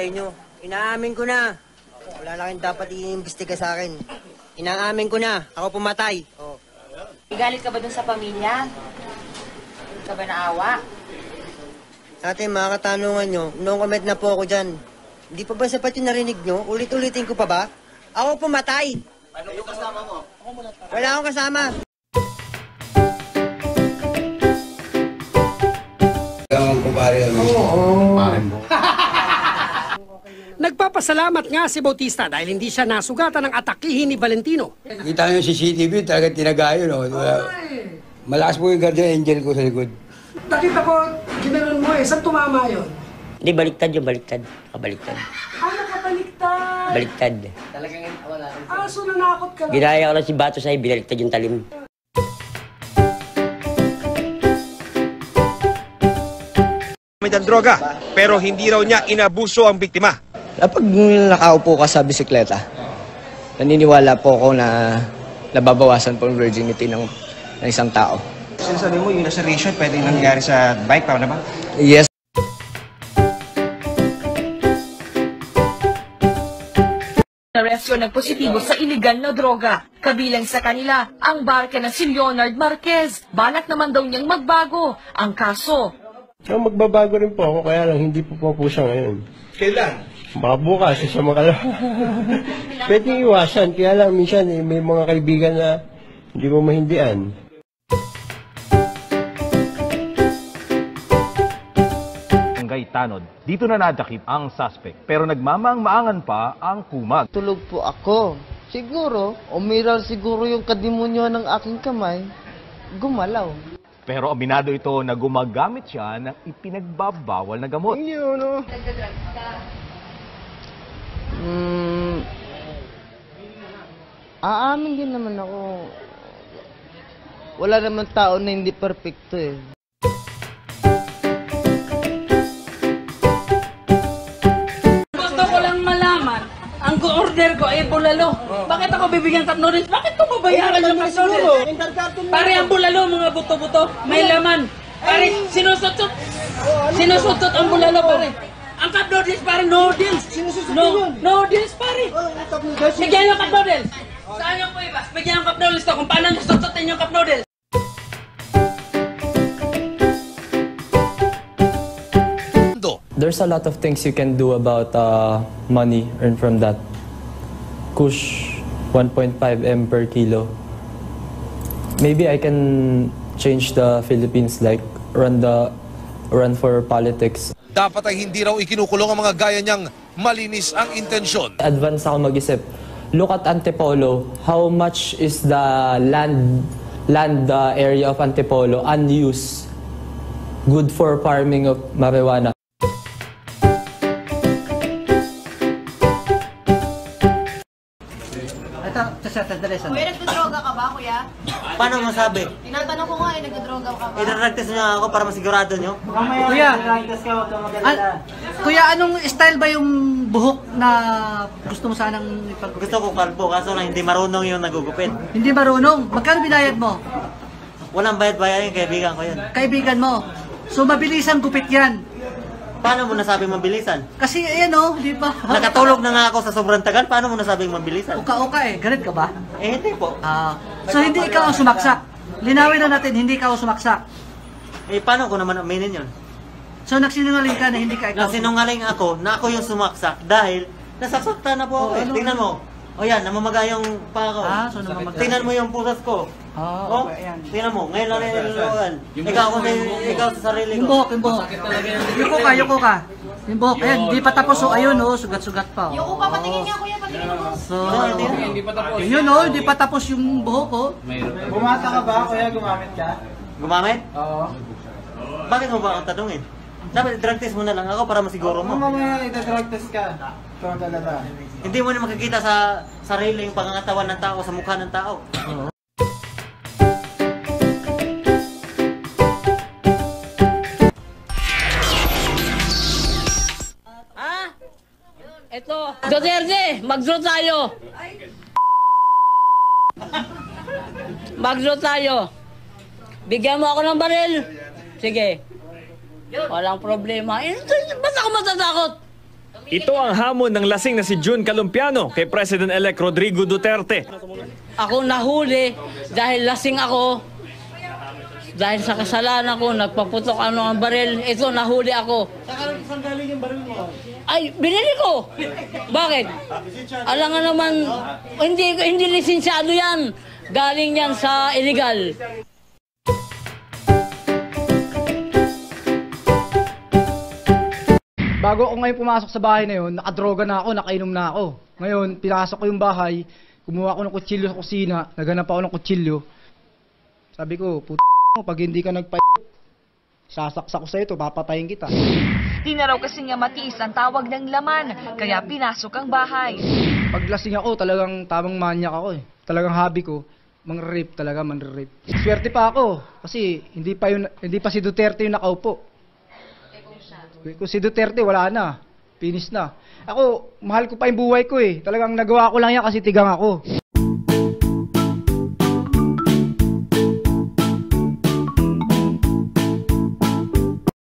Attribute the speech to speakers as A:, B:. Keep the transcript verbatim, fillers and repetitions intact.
A: sa inyo. Inaamin ko na. Wala na kayong dapat i-imbestiga sa akin. Inaamin ko na. Ako pumatay. Oh.
B: Galit ka ba dun sa pamilya? Galit ka ba naawa?
A: Ate, mga katanungan nyo, no comment na po ako dyan. Hindi pa ba sapat yung narinig nyo? Ulit-ulitin ko pa ba? Ako pumatay.
C: Ano yung kasama mo?
A: Wala akong kasama.
C: Ang kumpare ano? Oo.
D: Nagpapasalamat nga si Bautista dahil hindi siya nasugatan ng atakihin ni Valentino.
E: Kita nyo si C C T V, talaga tinagayo, no? Malakas po yung guardian angel ko sa likod.
D: Nakita ko, ginanon mo eh. Saan tumama yun?
A: Hindi, baliktad yung baliktad. Kabaliktad.
D: Ah, nakabaliktad.
A: Baliktad.
D: Ah, so nanakot ka lang.
A: Ginaya ko lang si Bato sa'yo, binaliktad yung talim.
F: May droga, pero hindi raw niya inabuso ang biktima.
G: Kapag nakaupo ka sa bisikleta, naniniwala po ako na nababawasan po ang virginity ng, ng isang tao.
H: Sinasabi mo, yung laceration pwede nangyari sa bike, tama na ba?
G: Yes.
B: Arestyo ng positibo sa iligal na droga. Kabilang sa kanila, ang barka na si Leonard Marquez. Balak naman daw niyang magbago ang kaso.
I: So, magbabago rin po ako, kaya lang hindi po po, po siya ngayon.
F: Kailan?
I: Baka bukas, sa makalawa. Pwede iwasan, kaya lang minsan eh, may mga kaibigan na hindi mo mahindian.
J: Barangay Tanod. Dito na nadakip ang suspect, pero nagmamaang-maangan pa ang kumag.
K: Tulog po ako. Siguro, umiral siguro yung kadimonyo ng aking kamay, gumalaw.
J: Pero aminado ito na gumagamit siya ng ipinagbabawal na gamot.
I: Yun, no?
K: Hmm, aamin din naman ako. Wala naman tao na hindi perfecto eh.
L: Gusto ko lang malaman, ang order ko ay bulalo. Bakit ako bibigyan cup noodles? Bakit ko babayaran yung cup noodles? Pare ang bulalo, mga buto-buto, may laman. Pare, sinusutot. Sinusutot ang bulalo, pare. Ang cup noodles, pare, noodles. No, noodles, pare. Bigyan yung cup noodles. Saan yung po iba? Bigyan yung cup noodles to kung paano nasututin yung cup noodles.
M: There's a lot of things you can do about uh, money earned from that. Kush, one point five M per kilo. Maybe I can change the Philippines, like run the run for politics.
F: Dapat ay hindi raw ikinukulong ang mga gaya niyang malinis ang intensyon.
M: Advance ako mag-isip. Look at Antipolo. How much is the land land uh, area of Antipolo unused? Good for farming of marijuana.
N: Kuya, nagdodroga ka ba, kuya?
A: Paano masabi?
N: Tinatanong ko nga eh, nagdodroga ka ba?
A: Idaragtas niyo ako para masigurado niyo.
O: Kuya, an kuya, anong style ba yung buhok na gusto mo sanang ipagupit?
A: Gusto ko kalbo, kaso lang hindi marunong yung nagugupit.
O: Hindi marunong? Magkano binayad mo?
A: Walang bayad-bayad yung kaibigan ko yun.
O: Kaibigan mo? So mabilisang gupit yan?
A: Paano mo nasabing mabilisan?
O: Kasi ayan o, di ba?
A: Nakatulog na nga ako sa sobrang tagal, paano mo nasabing mabilisan?
O: Uka-uka eh, galit ka ba?
A: Eh, hindi po.
O: Ah, so hindi ikaw ang sumaksak. Linawin na natin, hindi ikaw ang sumaksak.
A: Eh, paano ko naman aminin yun?
O: So nagsinungaling ka na hindi ka ikaw?
A: Nagsinungaling ako na ako yung sumaksak dahil nasasaktan na po ako
O: oh,
A: eh.
O: ano?
A: Tingnan mo. O yan, namamaga yung pa ako.
O: Ah, so namamaga.
A: Tingnan mo yung pusas ko.
O: Oh,
A: oh, tingnan mo, ngayon lang nilulugan. Ikaw ako ikaw sa sarili ko.
O: Yung buhok, yung buhok. Yuko ka, yuko ka. Yung buhok, ayan, di pa tapos o, ayun o, sugat-sugat pa.
N: Yuko pa, patingin niya, kuya, patingin mo.
O: So, hindi pa tapos. Yun o, hindi pa tapos yung buhok o.
H: Bumata ka ba, kuya? Gumamit ka?
A: Gumamit?
H: Oo.
A: Bakit mo ba akong tanungin? Dapat drug test mo na lang ako para masiguro mo.
H: Mamaya ita-drug test ka. Ito ang talata.
A: Hindi mo na makikita sa sariling pangangatawan ng tao, sa mukha ng tao.
L: Ito, Duterte, mag-draw tayo. Mag-draw tayo. Bigyan mo ako ng baril. Sige. Walang problema. Eh, ba't ako matatakot?
P: Ito ang hamon ng lasing na si June Calumpiano kay President-elect Rodrigo Duterte.
L: Ako nahuli dahil lasing ako. Dahil sa kasalanan ko, nagpaputok ano ang baril. Ito, nahuli ako.
O: Saan galing yung baril mo?
L: Ay, binili ko. Bakit? Alam nga naman, hindi, hindi lisensyado yan. Galing yan sa illegal.
Q: Bago ako ngayon pumasok sa bahay na yun, nakadroga na ako, nakainom na ako. Ngayon, pinasok ko yung bahay, kumuha ko ng kutsilyo sa kusina, naghanap ako ng kutsilyo. Sabi ko, puto mo, pag hindi ka nagpa... sasaksak ko sa ito, papatayin kita.
B: Di na raw kasi nga matiis ang tawag ng laman, kaya pinasok ang bahay.
Q: Pag lasing ako, talagang tamang manyak ako eh. Talagang hobby ko, mang-rape talaga, man-rape. Swerte pa ako, kasi hindi pa, yun, hindi pa si Duterte yung nakaupo. Kung si Duterte, wala na. Finish na. Ako, mahal ko pa yung buhay ko eh. Talagang nagawa ko lang yan kasi tigang ako.